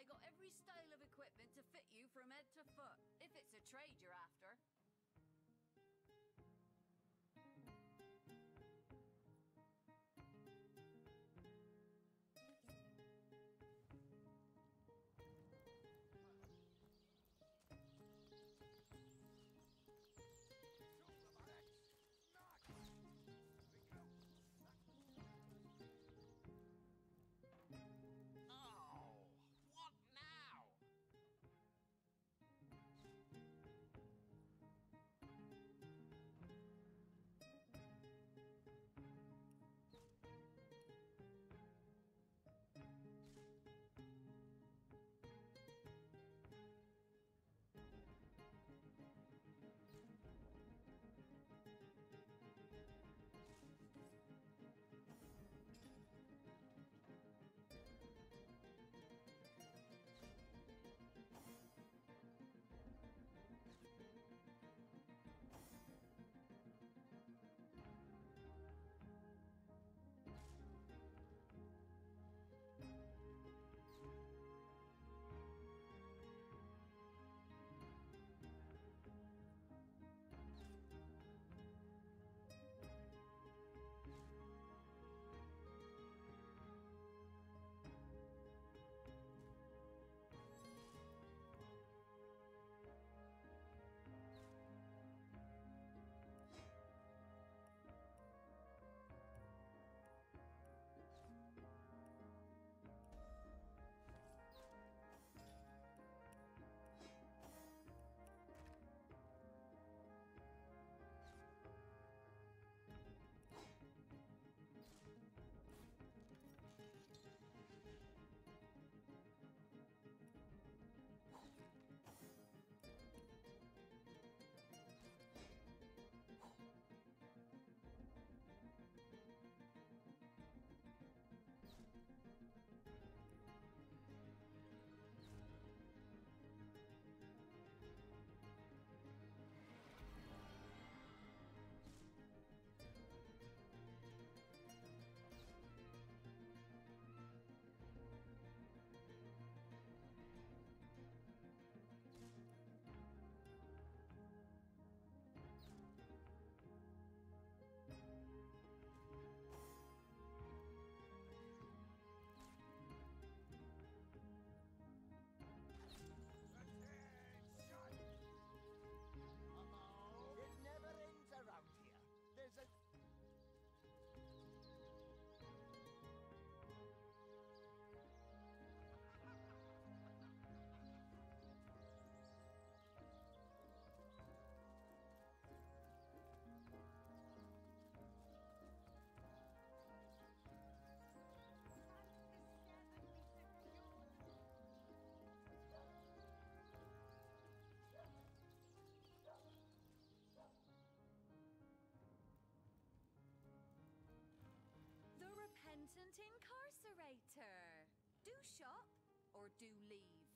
got every style of equipment to fit you from head to foot, if it's a trade you're after. Around here, there's a... The Repentant Incarcerator. Do shop or do leave.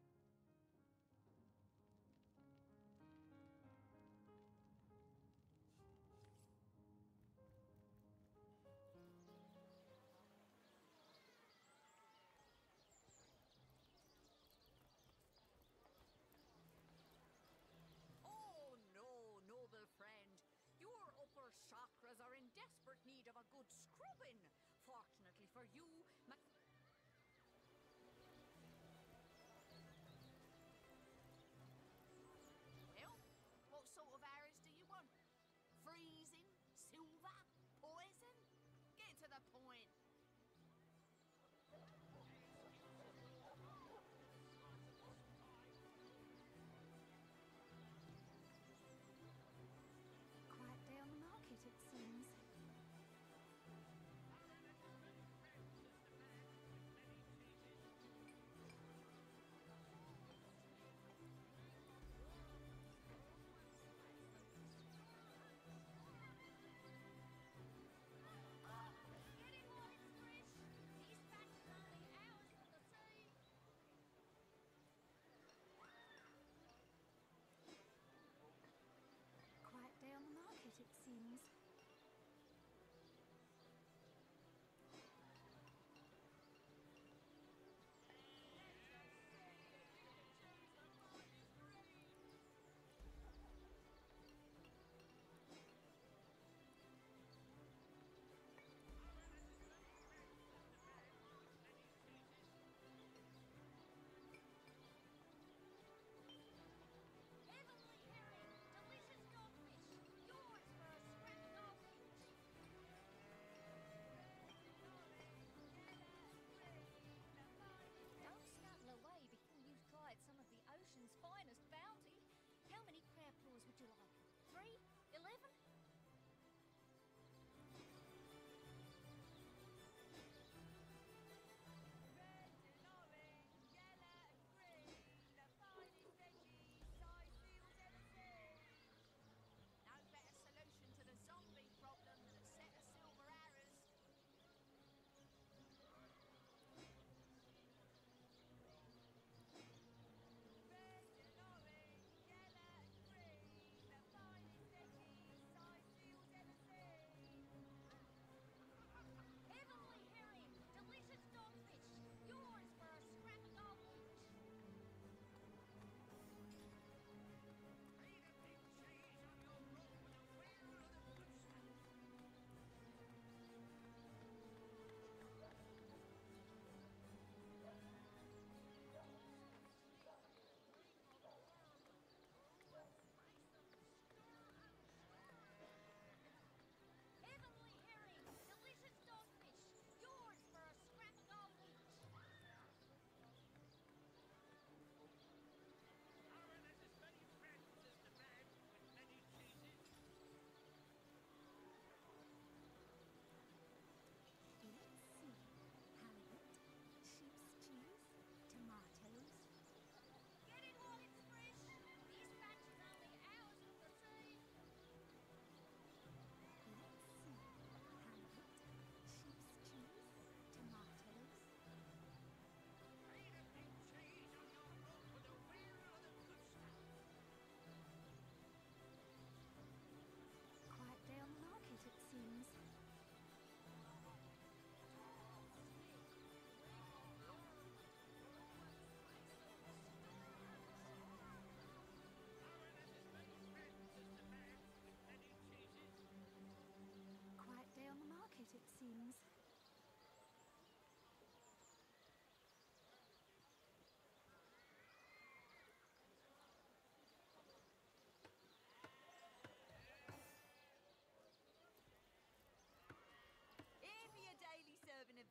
Oh no, noble friend. Your upper chakras are in desperate need of a good scrubbing. Fortunately for you, Well, what sort of arrows do you want? Freezing? Silver? Poison? Get to the point. quiet day on the market, it seems.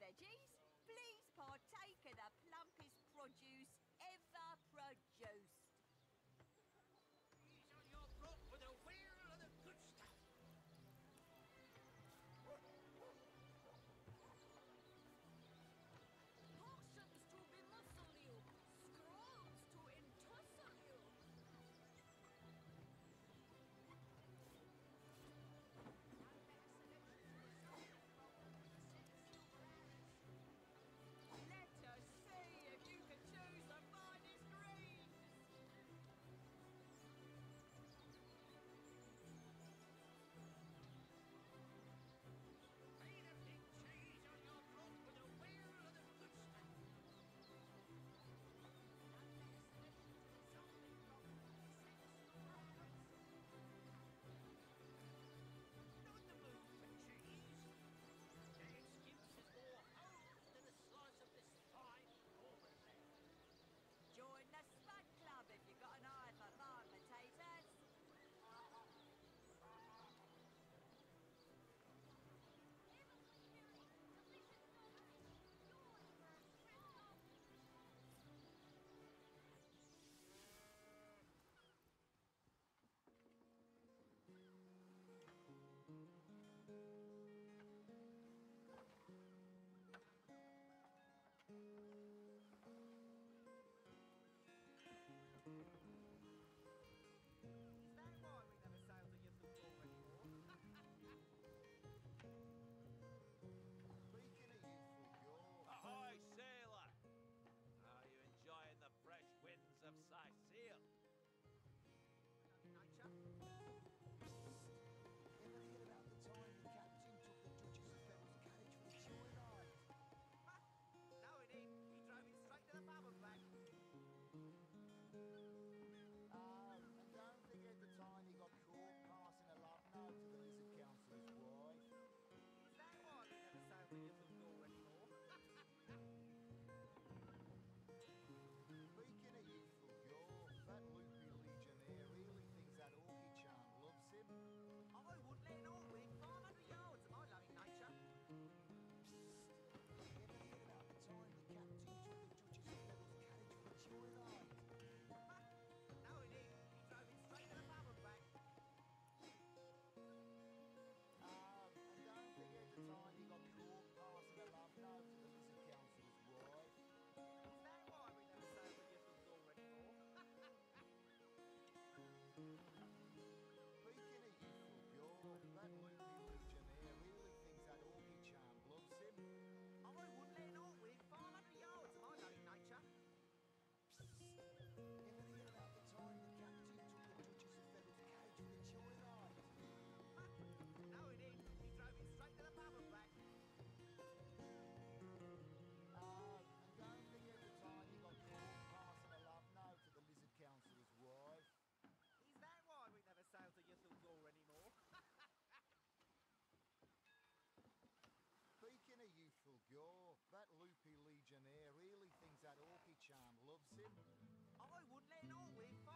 veggies. Please partake of the plumpest produce ever produced. Ease on your block with a wheel of the good stuff. Potions to bemuscle you, scrolls to entussle you. Let us see if you can choose the finest greens. Made of big cheese on your block with a wheel of the good stuff. Not the mood for cheese. The excuse is more hose than a slice of this fine Auburn. Join the Spud Club if you've got an eye for farm potatoes. Is that why we never sailed the Yuffie Floor anymore? Speaking of youthful yore, Ahoy, sailor! Are you enjoying the fresh winds of Sicile? Nature. ever hear about the time the captain took the Duchess of Feather's carriage for a joyride? No, he didn't. He drove it straight to the pub and back. Oh, and don't forget the time he got caught passing a love note to the lizard councillor's wife. Is that why we never sailed the Yuffie Floor anymore? Speaking of youthful yore, that loopy legionnaire really thinks that orchid charm loves him. I wouldn't let it all within 500 yards of my loving nature. Ever hear about the time the captain took the Duchess of Feather's carriage for a joyride? No, he didn't. He drove it straight to the pub and back. And don't forget the time he got caught passing a love note to the lizard councillor's wife. Is that why we never sailed the Yuffie Floor anymore? Speaking of youthful yore, that loopy legionnaire really thinks that orchid charm loves him. I wouldn't let it all within 500 yards of my loving nature. Ever hear about the time the captain took the Duchess of Feather's carriage for a joyride? No, he didn't. He drove it straight to the pub and back. And don't forget the time he got caught passing a love note to the lizard councillor's wife. Is that why we never sailed the Yuffie Floor anymore? Speaking of youthful yore, that loopy legionnaire really thinks that orchid charm loves him. I wouldn't let it all within